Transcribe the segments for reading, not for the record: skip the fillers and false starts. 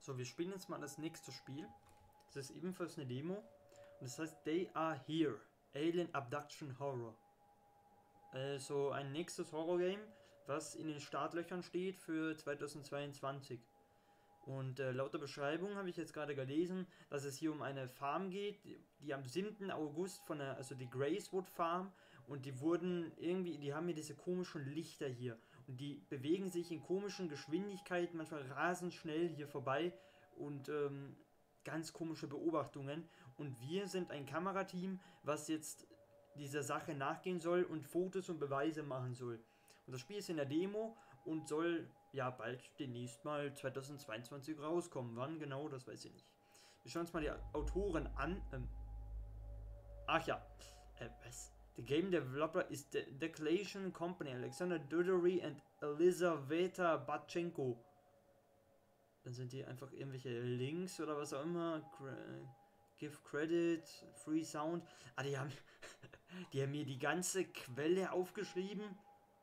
So, wir spielen jetzt mal das nächste Spiel. Das ist ebenfalls eine Demo. Und das heißt They Are Here. Alien Abduction Horror. So ein nächstes Horror-Game, was in den Startlöchern steht für 2022. Und laut der Beschreibung habe ich jetzt gerade gelesen, dass es hier um eine Farm geht, die am 7. August also die Gracewood Farm, und die haben hier diese komischen Lichter hier. Und die bewegen sich in komischen Geschwindigkeiten, manchmal rasend schnell hier vorbei und ganz komische Beobachtungen. Und wir sind ein Kamerateam, was jetzt dieser Sache nachgehen soll und Fotos und Beweise machen soll. Und das Spiel ist in der Demo und soll ja bald demnächst mal 2022 rauskommen. Wann genau, das weiß ich nicht. Wir schauen uns mal die Autoren an. Ach ja, was? The game developer is the Declaration Company, Alexander Dudory and Elizaveta Batchenko. Dann sind die einfach irgendwelche Links oder was auch immer. Give Credit, Free Sound. Ah, die haben mir die ganze Quelle aufgeschrieben.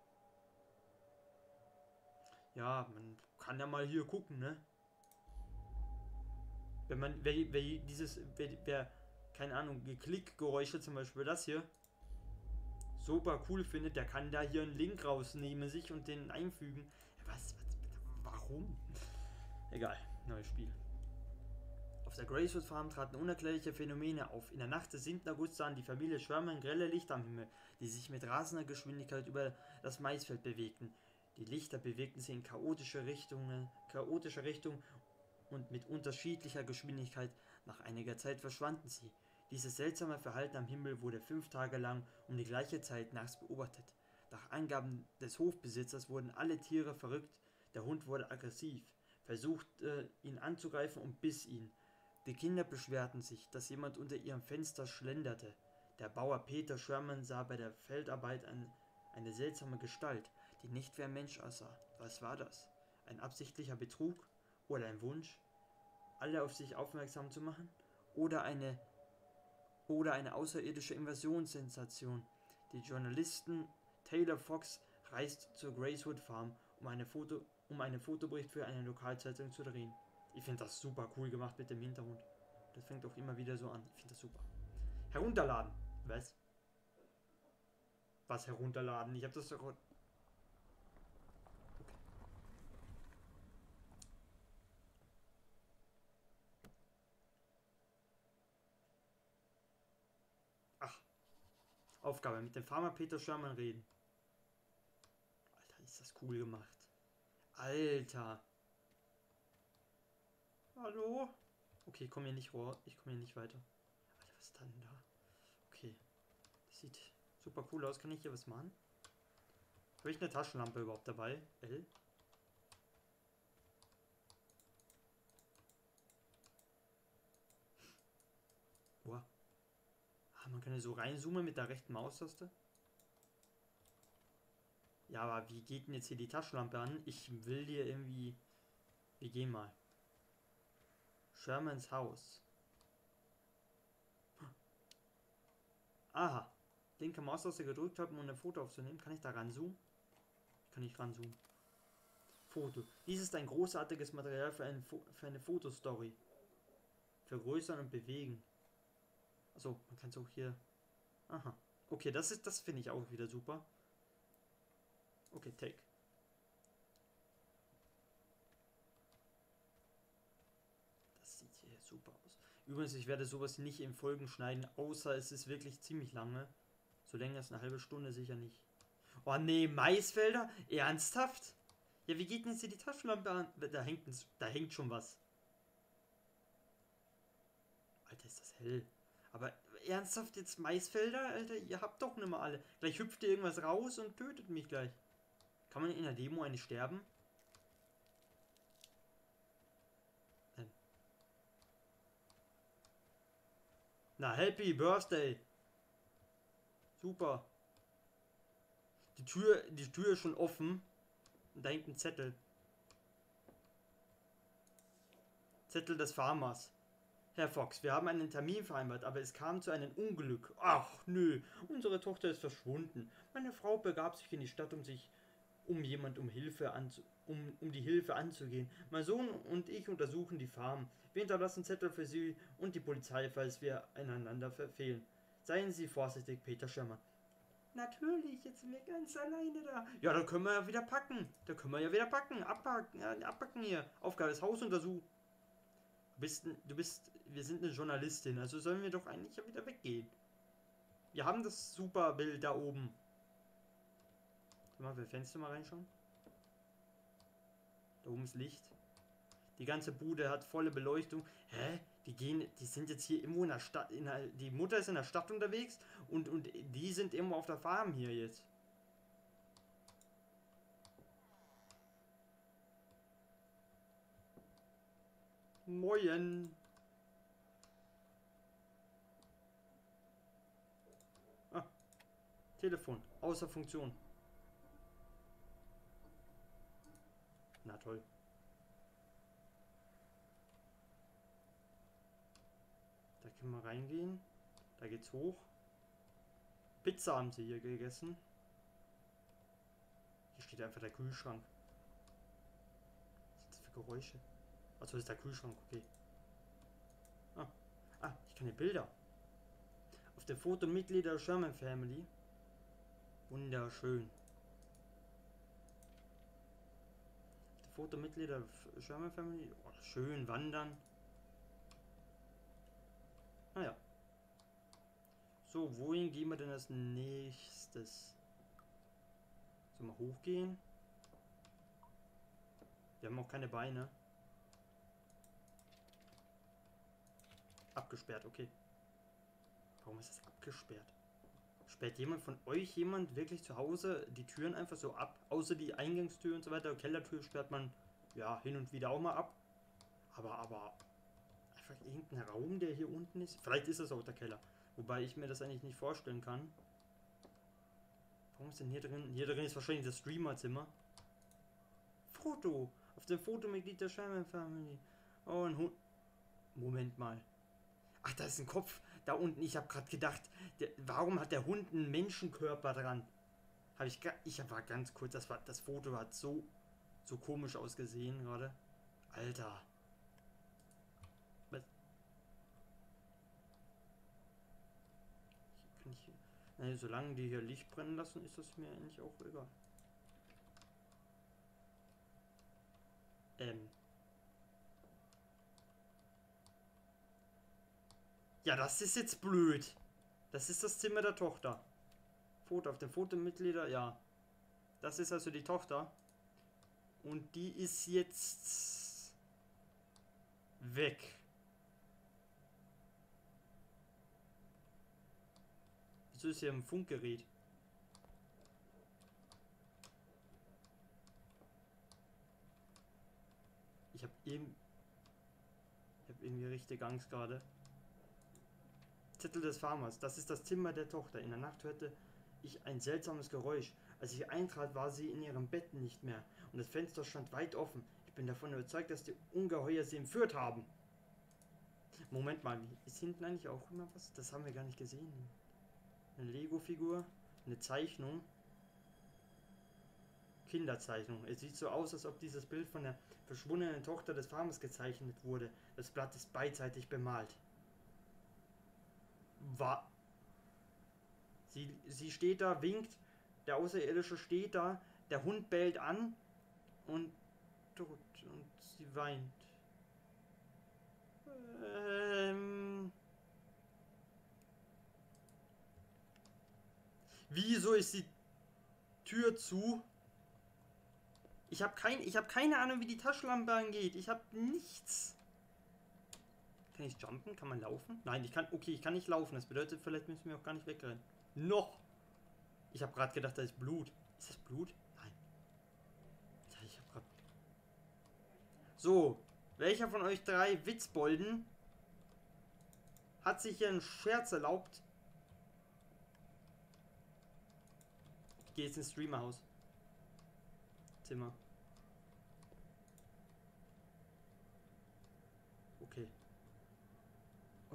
Ja, man kann ja mal hier gucken, ne? Wenn man, wer keine Ahnung, Klickgeräusche, zum Beispiel das hier, super cool findet, der kann da hier einen Link rausnehmen sich und den einfügen. Warum? Egal, neues Spiel. Auf der Gracewood Farm traten unerklärliche Phänomene auf. In der Nacht des 7. August sahen die Familie Sherman grelle Lichter am Himmel, die sich mit rasender Geschwindigkeit über das Maisfeld bewegten. Die Lichter bewegten sich in chaotischer Richtung und mit unterschiedlicher Geschwindigkeit. Nach einiger Zeit verschwanden sie. Dieses seltsame Verhalten am Himmel wurde 5 Tage lang um die gleiche Zeit nachts beobachtet. Nach Angaben des Hofbesitzers wurden alle Tiere verrückt, der Hund wurde aggressiv, versuchte ihn anzugreifen und biss ihn. Die Kinder beschwerten sich, dass jemand unter ihrem Fenster schlenderte. Der Bauer Peter Sherman sah bei der Feldarbeit eine seltsame Gestalt, die nicht wie ein Mensch aussah. Was war das? Ein absichtlicher Betrug? Oder ein Wunsch, alle auf sich aufmerksam zu machen? Oder eine außerirdische Invasionssensation? Die Journalistin Taylor Fox reist zur Gracewood Farm, um einen Fotobericht für eine Lokalzeitung zu drehen. Ich finde das super cool gemacht mit dem Hintergrund. Das fängt auch immer wieder so an. Ich finde das super. Herunterladen. Was? Was herunterladen? Ich habe das doch... Okay. Ach. Aufgabe. Mit dem Farmer Peter Sherman reden. Alter, ist das cool gemacht. Alter. Hallo? Okay, ich komme hier nicht weiter. Alter, was ist denn da? Okay. Das sieht super cool aus. Kann ich hier was machen? Habe ich eine Taschenlampe überhaupt dabei? L? Boah. Ah, man kann ja so reinzoomen mit der rechten Maustaste. Ja, aber wie geht denn jetzt hier die Taschenlampe an? Ich will hier irgendwie... Wir gehen mal. Shermans Haus. Aha. Linke Maustaste gedrückt habe, um ein Foto aufzunehmen. Kann ich da ranzoomen? Ich kann nicht ranzoomen. Foto. Dies ist ein großartiges Material für eine Fotostory. Vergrößern und bewegen. Achso, man kann es auch hier... Aha. Okay, das finde ich auch wieder super. Okay, take. Das sieht hier super aus. Übrigens, ich werde sowas nicht in Folgen schneiden, außer es ist wirklich ziemlich lange. So länger als eine halbe Stunde sicher nicht. Oh nee, Maisfelder? Ernsthaft? Ja, wie geht denn jetzt hier die Taschenlampe an? Da hängt schon was. Alter, ist das hell. Aber ernsthaft jetzt Maisfelder? Alter, ihr habt doch nicht mal alle. Gleich hüpft ihr irgendwas raus und tötet mich gleich. Kann man in der Demo eigentlich sterben? Na, Happy Birthday. Super. Die Tür ist schon offen. Und da hängt ein Zettel. Zettel des Farmers. Herr Fox, wir haben einen Termin vereinbart, aber es kam zu einem Unglück. Ach, nö, unsere Tochter ist verschwunden. Meine Frau begab sich in die Stadt, um Hilfe um die Hilfe anzugehen. Mein Sohn und ich untersuchen die Farm. Wir hinterlassen Zettel für Sie und die Polizei, falls wir einander verfehlen. Seien Sie vorsichtig, Peter Schirmer. Natürlich, jetzt sind wir ganz alleine da. Ja, dann können wir ja wieder packen. Abpacken, ja, abpacken hier. Aufgabe ist Haus untersuchen. Wir sind eine Journalistin, also sollen wir doch eigentlich ja wieder weggehen. Wir haben das super Bild da oben. Mal für Fenster mal reinschauen. Da oben ist Licht. Die ganze Bude hat volle Beleuchtung. Hä? Die sind jetzt hier irgendwo in der Stadt. Die Mutter ist in der Stadt unterwegs und die sind irgendwo auf der Farm hier jetzt. Moin. Ah, Telefon. Außer Funktion. Na toll. Da können wir reingehen. Da geht's hoch. Pizza haben sie hier gegessen. Hier steht einfach der Kühlschrank. Was ist das für Geräusche? Achso, ist der Kühlschrank, okay. Ich kann hier Bilder. Auf dem Foto Mitglieder der Sherman Family. Wunderschön. Auf dem Foto Mitglieder der Sherman Family. Oh, schön wandern. Naja. So, wohin gehen wir denn als nächstes? Sollen wir hochgehen? Wir haben auch keine Beine. Abgesperrt, okay. Warum ist das abgesperrt? Sperrt jemand von euch wirklich zu Hause die Türen einfach so ab? Außer die Eingangstür und so weiter. Kellertür sperrt man ja hin und wieder auch mal ab. Aber einfach irgendein Raum, der hier unten ist. Vielleicht ist es auch der Keller. Wobei ich mir das eigentlich nicht vorstellen kann. Warum ist denn hier drin? Hier drin ist wahrscheinlich das Streamerzimmer. Foto! Auf dem Fotomitglied der Sherman Family. Oh, ein Hund. Moment mal. Ach, da ist ein Kopf. Da unten. Ich habe gerade gedacht, warum hat der Hund einen Menschenkörper dran? Ich war ganz kurz. Das Foto hat so komisch ausgesehen gerade. Alter. Was? Solange die hier Licht brennen lassen, ist das mir eigentlich auch egal. Ja, das ist jetzt blöd. Das ist das Zimmer der Tochter. Foto auf dem Fotomitglieder, ja. Das ist also die Tochter. Und die ist jetzt weg. Wieso ist hier ein Funkgerät? Ich habe irgendwie richtig Angst gerade. Zettel des Farmers. Das ist das Zimmer der Tochter. In der Nacht hörte ich ein seltsames Geräusch. Als ich eintrat, war sie in ihrem Bett nicht mehr und das Fenster stand weit offen. Ich bin davon überzeugt, dass die Ungeheuer sie entführt haben. Moment mal, ist hinten eigentlich auch immer was? Das haben wir gar nicht gesehen. Eine Lego-Figur, eine Zeichnung. Kinderzeichnung. Es sieht so aus, als ob dieses Bild von der verschwundenen Tochter des Farmers gezeichnet wurde. Das Blatt ist beidseitig bemalt. Sie steht da, winkt, der Außerirdische steht da, der Hund bellt an und sie weint. Wieso ist die Tür zu? Ich habe keine Ahnung, wie die Taschenlampe angeht. Ich habe nichts. Kann ich jumpen? Kann man laufen? Nein, ich kann nicht laufen. Das bedeutet, vielleicht müssen wir auch gar nicht wegrennen. Noch! Ich habe gerade gedacht, da ist Blut. Ist das Blut? Nein. Ja, ich habe gerade... So, welcher von euch drei Witzbolden hat sich hier einen Scherz erlaubt? Ich gehe jetzt ins Streamerhaus. Zimmer. Okay. Oh.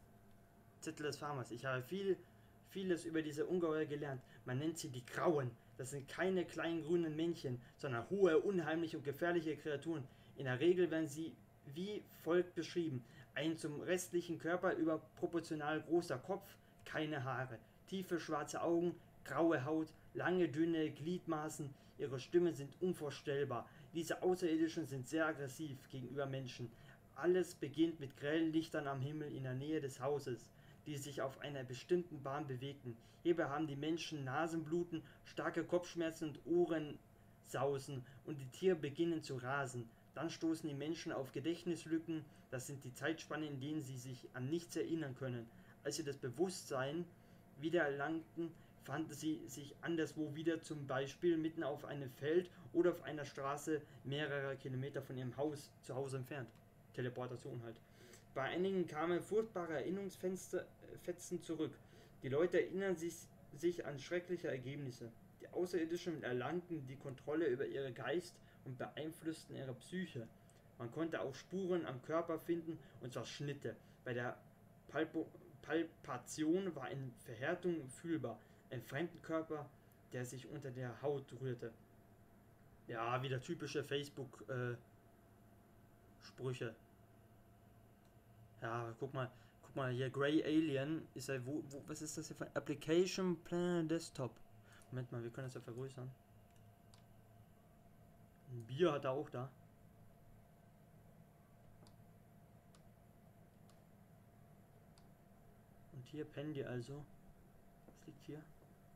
Zettel des Farmers. Ich habe vieles über diese Ungeheuer gelernt. Man nennt sie die Grauen. Das sind keine kleinen grünen Männchen, sondern hohe, unheimliche und gefährliche Kreaturen. In der Regel werden sie wie folgt beschrieben: ein zum restlichen Körper überproportional großer Kopf, keine Haare, tiefe schwarze Augen, graue Haut, lange dünne Gliedmaßen, ihre Stimmen sind unvorstellbar. Diese Außerirdischen sind sehr aggressiv gegenüber Menschen. Alles beginnt mit grellen Lichtern am Himmel in der Nähe des Hauses, die sich auf einer bestimmten Bahn bewegten. Hierbei haben die Menschen Nasenbluten, starke Kopfschmerzen und Ohrensausen und die Tiere beginnen zu rasen. Dann stoßen die Menschen auf Gedächtnislücken, das sind die Zeitspannen, in denen sie sich an nichts erinnern können. Als sie das Bewusstsein wiedererlangten, fanden sie sich anderswo wieder, zum Beispiel mitten auf einem Feld oder auf einer Straße mehrere Kilometer von ihrem zu Hause entfernt. Teleportation halt. Bei einigen kamen furchtbare Erinnerungsfetzen zurück. Die Leute erinnern sich an schreckliche Ergebnisse. Die Außerirdischen erlangten die Kontrolle über ihren Geist und beeinflussten ihre Psyche. Man konnte auch Spuren am Körper finden, und zwar Schnitte. Bei der Palpation war eine Verhärtung fühlbar. Ein Fremdenkörper, der sich unter der Haut rührte. Ja, wieder typische Facebook-Sprüche. Ja, guck mal hier, Grey Alien ist ja, was ist das hier für Application Plan Desktop? Moment mal, wir können das ja vergrößern. Ein Bier hat er auch da. Und hier pennen die also. Was liegt hier?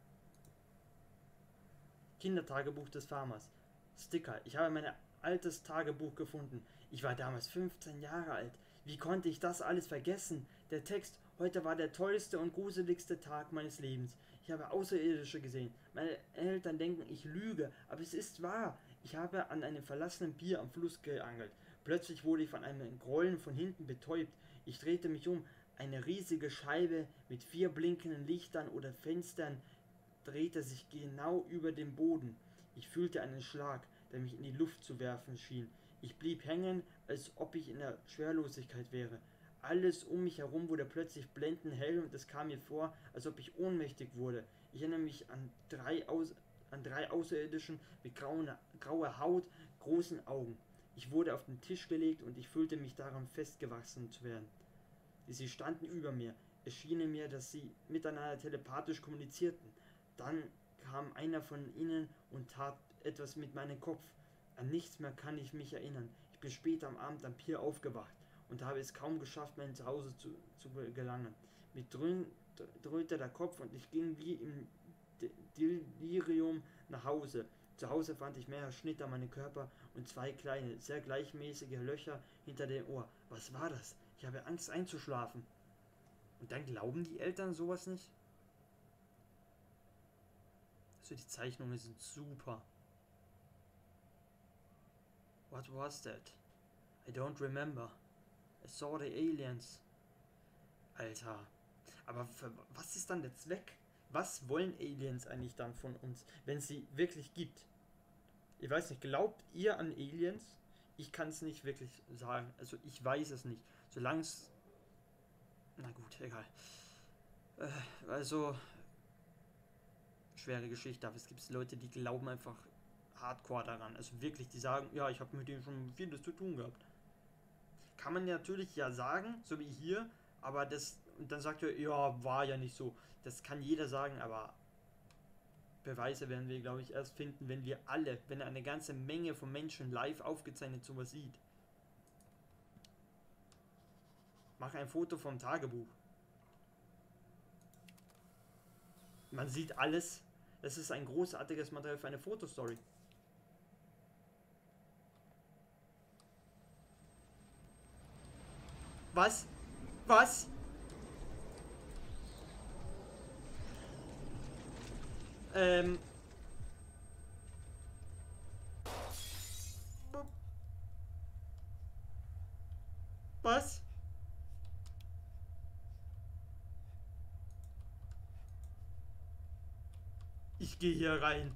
Kindertagebuch des Farmers. Sticker. Ich habe mein altes Tagebuch gefunden. Ich war damals 15 Jahre alt. Wie konnte ich das alles vergessen? Der Text: Heute war der tollste und gruseligste Tag meines Lebens. Ich habe Außerirdische gesehen. Meine Eltern denken, ich lüge, aber es ist wahr. Ich habe an einem verlassenen Pier am Fluss geangelt. Plötzlich wurde ich von einem Grollen von hinten betäubt. Ich drehte mich um. Eine riesige Scheibe mit 4 blinkenden Lichtern oder Fenstern drehte sich genau über dem Boden. Ich fühlte einen Schlag, der mich in die Luft zu werfen schien. Ich blieb hängen, als ob ich in der Schwerelosigkeit wäre. Alles um mich herum wurde plötzlich blendend hell und es kam mir vor, als ob ich ohnmächtig wurde. Ich erinnere mich an drei Außerirdischen mit grauer Haut, großen Augen. Ich wurde auf den Tisch gelegt und ich fühlte mich daran festgewachsen zu werden. Sie standen über mir. Es schien mir, dass sie miteinander telepathisch kommunizierten. Dann kam einer von ihnen und tat etwas mit meinem Kopf. An nichts mehr kann ich mich erinnern. Ich bin später am Abend am Pier aufgewacht und habe es kaum geschafft, mein Zuhause zu gelangen. Mir dröhnte der Kopf und ich ging wie im Delirium nach Hause. Zu Hause fand ich mehrere Schnitte an meinem Körper und 2 kleine, sehr gleichmäßige Löcher hinter dem Ohr. Was war das? Ich habe Angst einzuschlafen. Und dann glauben die Eltern sowas nicht? Also die Zeichnungen sind super. What was that? I don't remember. I saw the aliens. Alter. Aber was ist dann der Zweck? Was wollen Aliens eigentlich dann von uns, wenn es sie wirklich gibt? Ich weiß nicht, glaubt ihr an Aliens? Ich kann es nicht wirklich sagen. Also ich weiß es nicht. Solange es... Na gut, egal. Also... Schwere Geschichte, aber es gibt Leute, die glauben einfach hardcore daran. Also wirklich, die sagen, ja, ich habe mit denen schon vieles zu tun gehabt. Kann man ja natürlich ja sagen, so wie hier, aber das... Und dann sagt er, ja, war ja nicht so. Das kann jeder sagen, aber... Beweise werden wir, glaube ich, erst finden, wenn eine ganze Menge von Menschen live aufgezeichnet sowas sieht. Mach ein Foto vom Tagebuch. Man sieht alles. Es ist ein großartiges Material für eine Fotostory. Was? Was? Was? Ich gehe hier rein.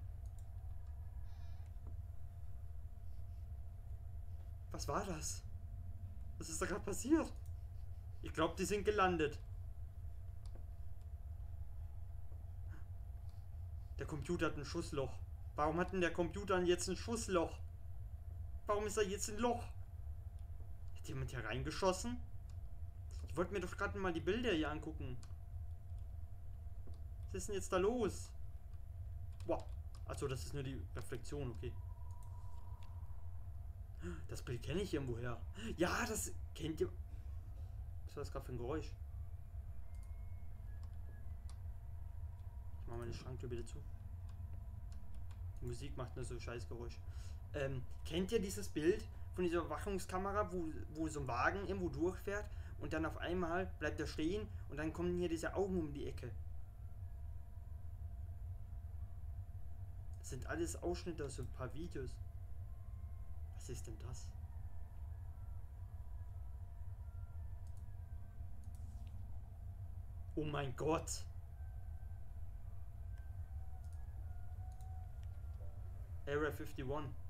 Was war das? Was ist da gerade passiert? Ich glaube, die sind gelandet. Der Computer hat ein Schussloch. Warum hat denn der Computer jetzt ein Schussloch? Warum ist da jetzt ein Loch? Hat jemand hier reingeschossen? Ich wollte mir doch gerade mal die Bilder hier angucken. Was ist denn jetzt da los? Wow. Achso, das ist nur die Reflexion, okay. Das Bild kenne ich irgendwoher. Ja, das kennt ihr. Was war das gerade für ein Geräusch? Ich mache meine Schranktür bitte zu. Die Musik macht nur so Scheißgeräusch. Kennt ihr dieses Bild von dieser Überwachungskamera, wo so ein Wagen irgendwo durchfährt und dann auf einmal bleibt er stehen und dann kommen hier diese Augen um die Ecke? Das sind alles Ausschnitte aus so ein paar Videos. Was ist denn das? Oh mein Gott! Area 51.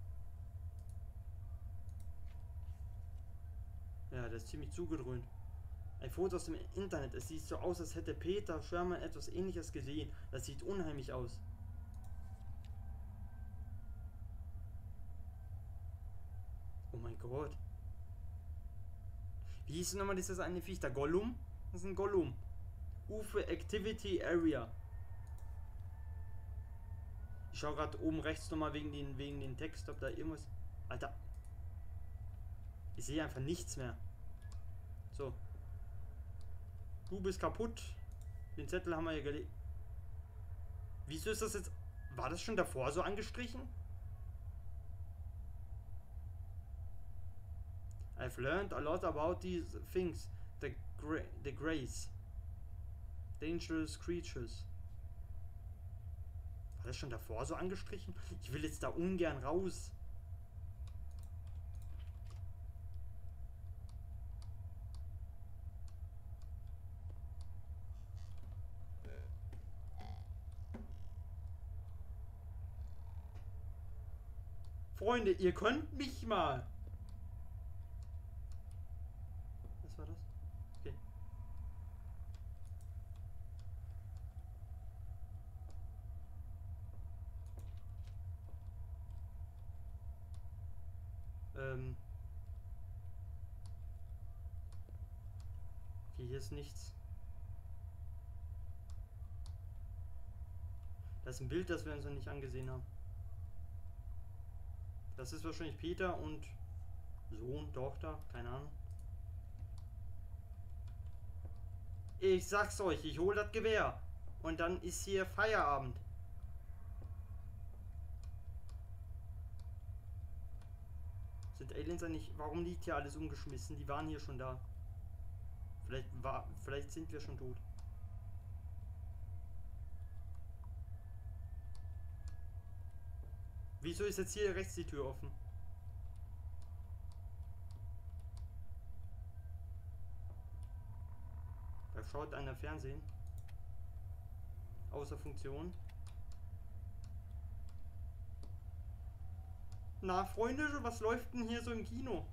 Ja, das ist ziemlich zugedröhnt. Ein Foto aus dem Internet. Es sieht so aus, als hätte Peter Sherman etwas Ähnliches gesehen. Das sieht unheimlich aus. Oh mein Gott. Wie hieß denn nochmal dieses eine Viech? Der Gollum? Das ist ein Gollum. UFO Activity Area. Ich schaue gerade oben rechts nochmal wegen den Text, ob da irgendwas... Alter. Ich sehe einfach nichts mehr. So. Du bist kaputt. Den Zettel haben wir hier gelegt. Wieso ist das jetzt... War das schon davor so angestrichen? I've learned a lot about these things. The Greys. Dangerous creatures. War das schon davor so angestrichen? Ich will jetzt da ungern raus. Freunde, ihr könnt mich mal. Was war das? Okay. Okay, hier ist nichts. Das ist ein Bild, das wir uns noch nicht angesehen haben. Das ist wahrscheinlich Peter und Sohn, Tochter, keine Ahnung. Ich sag's euch, ich hol das Gewehr. Und dann ist hier Feierabend. Sind Aliens eigentlich... Warum liegt hier alles umgeschmissen? Die waren hier schon da. Vielleicht sind wir schon tot. Wieso ist jetzt hier rechts die Tür offen? Da schaut einer Fernsehen. Außer Funktion. Na, Freunde, was läuft denn hier so im Kino?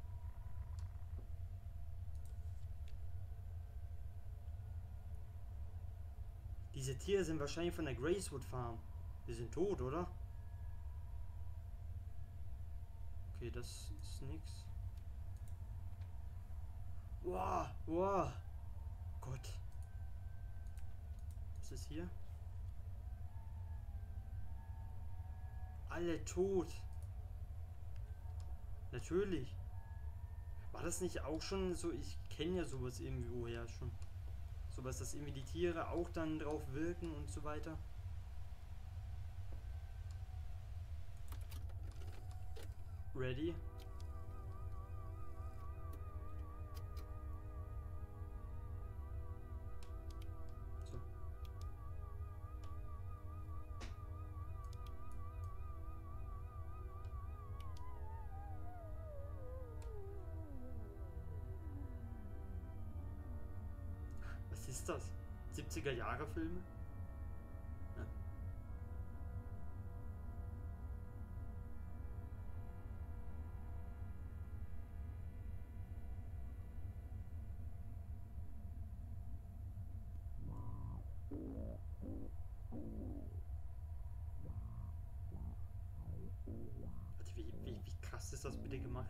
Diese Tiere sind wahrscheinlich von der Gracewood Farm. Die sind tot, oder? Okay, das ist nix. Wow, wow. Gott. Was ist hier? Alle tot. Natürlich. War das nicht auch schon so? Ich kenne ja sowas irgendwo her schon. Sowas, dass irgendwie die Tiere auch dann drauf wirken und so weiter. Ready? So. Was ist das? 70er Jahre Filme? Ja. krass ist das bitte gemacht?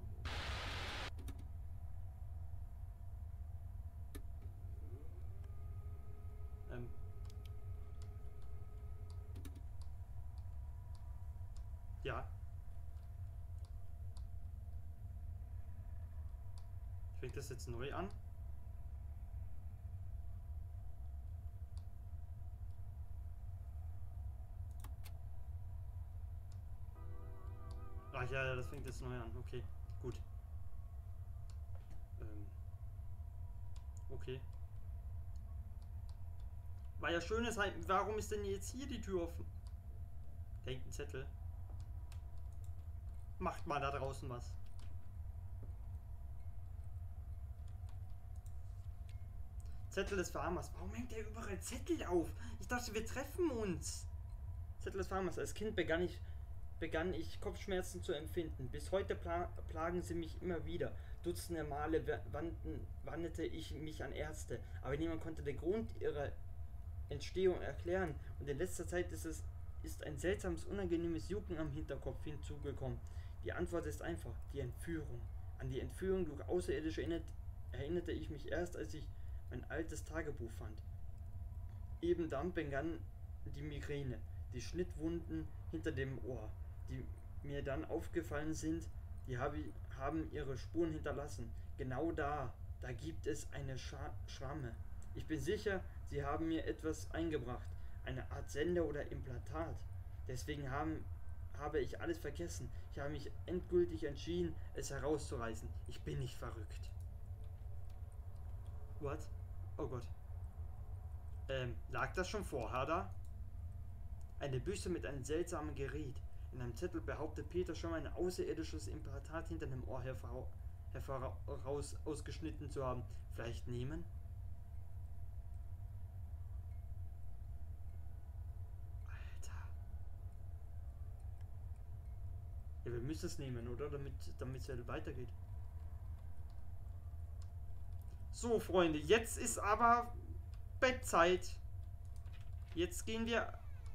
Ja. Fängt das jetzt neu an? Ach ja, das fängt jetzt neu an. Okay, gut. Okay. War ja schönes Heim. Warum ist denn jetzt hier die Tür offen? Da hängt ein Zettel. Macht mal da draußen was. Zettel des Farmers. Warum hängt der überall Zettel auf? Ich dachte, wir treffen uns. Zettel des Farmers. Als Kind begann ich Kopfschmerzen zu empfinden. Bis heute plagen sie mich immer wieder. Dutzende Male wandte ich mich an Ärzte, aber niemand konnte den Grund ihrer Entstehung erklären. Und in letzter Zeit ist ein seltsames, unangenehmes Jucken am Hinterkopf hinzugekommen. Die Antwort ist einfach: die Entführung. An die Entführung durch Außerirdische erinnerte ich mich erst, als ich mein altes Tagebuch fand. Eben dann begann die Migräne, die Schnittwunden hinter dem Ohr, die mir dann aufgefallen sind, die haben ihre Spuren hinterlassen. Genau da gibt es eine Schramme. Ich bin sicher, sie haben mir etwas eingebracht, eine Art Sender oder Implantat. Deswegen habe ich alles vergessen. Ich habe mich endgültig entschieden, es herauszureißen. Ich bin nicht verrückt. What? Oh Gott. Lag das schon vorher da? Eine Büchse mit einem seltsamen Gerät. In einem Zettel behauptet Peter schon ein außerirdisches Implantat hinter dem Ohr heraus ausgeschnitten zu haben. Vielleicht nehmen? Alter. Ja, wir müssen es nehmen, oder? Damit es weitergeht. So, Freunde, jetzt ist aber Bettzeit. Jetzt gehen wir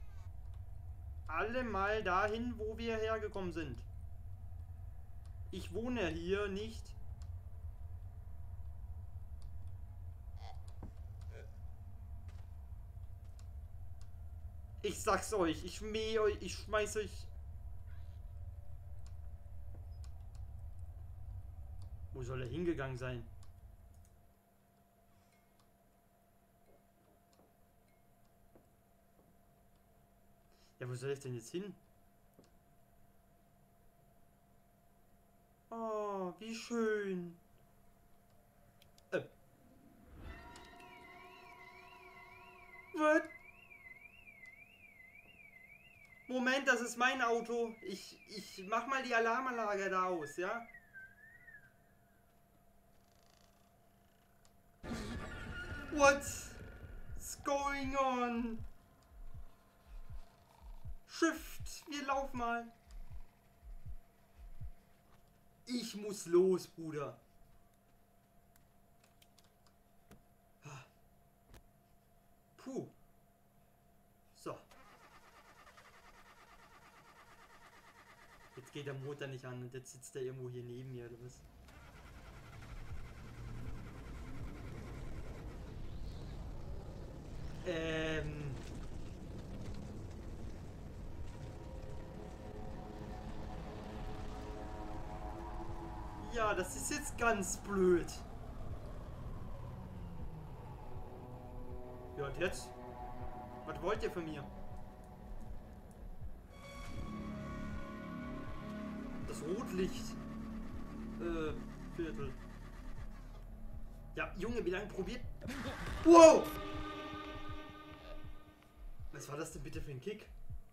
alle mal dahin, wo wir hergekommen sind. Ich wohne hier nicht. Ich sag's euch, ich mähe euch, ich schmeiß euch. Wo soll er hingegangen sein? Ja, wo soll ich denn jetzt hin? Oh, wie schön. Was? Moment, das ist mein Auto. Ich mach mal die Alarmanlage da aus, ja? What's going on? Shift, wir laufen mal. Ich muss los, Bruder. Puh. So. Jetzt geht der Motor nicht an und jetzt sitzt er irgendwo hier neben mir oder was? Ja, das ist jetzt ganz blöd. Ja, und jetzt? Was wollt ihr von mir? Das Rotlicht. Viertel. Ja, Junge, wie lange probiert... Wow! Was war das denn bitte für ein Kick?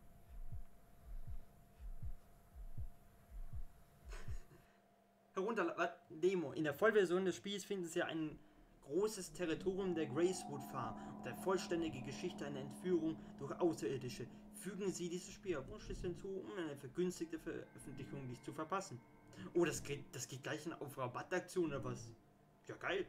Herunterladen. Demo. In der Vollversion des Spiels finden Sie ein großes Territorium der Gracewood Farm und eine vollständige Geschichte einer Entführung durch Außerirdische. Fügen Sie dieses Spiel auf Wunschliste hinzu, um eine vergünstigte Veröffentlichung nicht zu verpassen. Oh, das geht gleich auf Rabattaktion oder was? Ja, geil.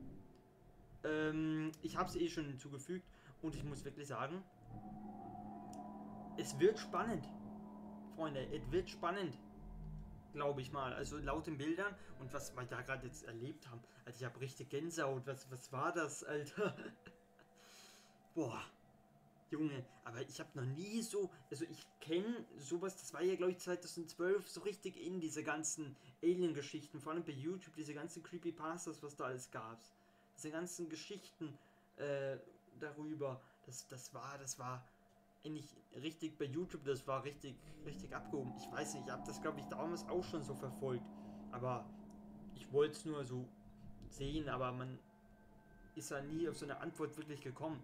Ich habe es eh schon hinzugefügt und ich muss wirklich sagen, es wird spannend. Freunde, es wird spannend. glaube ich mal. Also laut den Bildern und was wir da gerade jetzt erlebt haben. Alter, ich habe richtig Gänsehaut. Was war das, Alter? Boah, Junge, aber ich habe noch nie so, also ich kenne sowas, das war ja glaube ich 2012 so richtig in diese ganzen Alien-Geschichten, vor allem bei YouTube, diese ganzen Creepypastas, was da alles gab. Diese ganzen Geschichten äh, darüber, das war eigentlich richtig bei YouTube, das war richtig abgehoben. Ich weiß nicht, ich habe das glaube ich damals auch schon so verfolgt, aber ich wollte es nur so sehen, aber man ist ja nie auf so eine Antwort wirklich gekommen.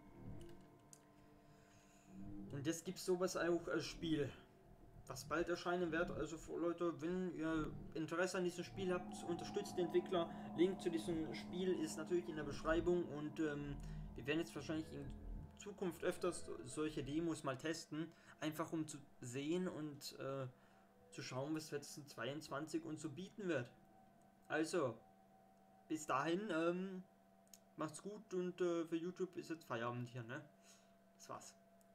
Und jetzt gibt es sowas auch als Spiel, was bald erscheinen wird. Also für Leute, wenn ihr Interesse an diesem Spiel habt, unterstützt den Entwickler. Link zu diesem Spiel ist natürlich in der Beschreibung und wir werden jetzt wahrscheinlich in Zukunft öfters solche Demos mal testen, einfach um zu sehen und zu schauen, was 2022 uns so bieten wird. Also, bis dahin, macht's gut und für YouTube ist jetzt Feierabend hier, ne? Das war's.